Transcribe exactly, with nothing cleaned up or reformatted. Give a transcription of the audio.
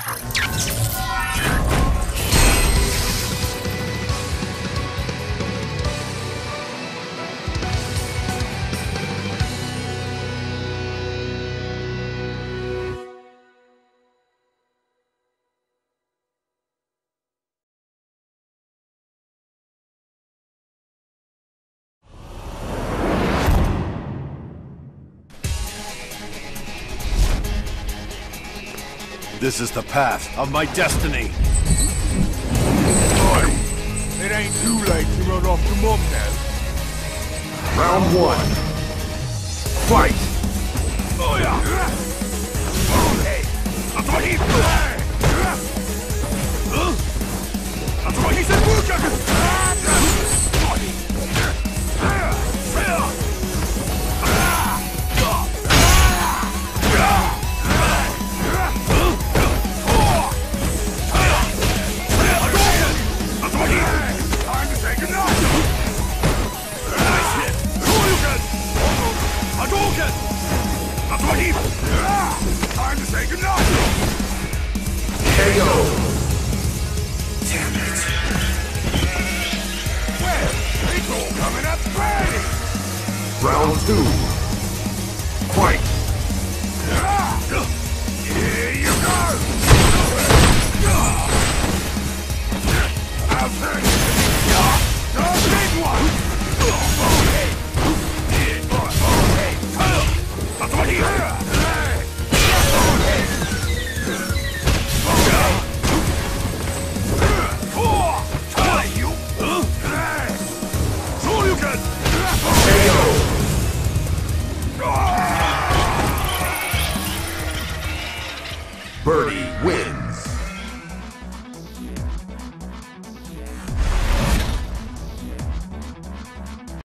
This is the path of my destiny. Boy, it ain't too late to run off to Mum now. Round one. Fight! Oh yeah! Hey! That's what he said! That's what he said! Time to say goodnight! K O! Damn it! Well, it's all coming up ready! Round two.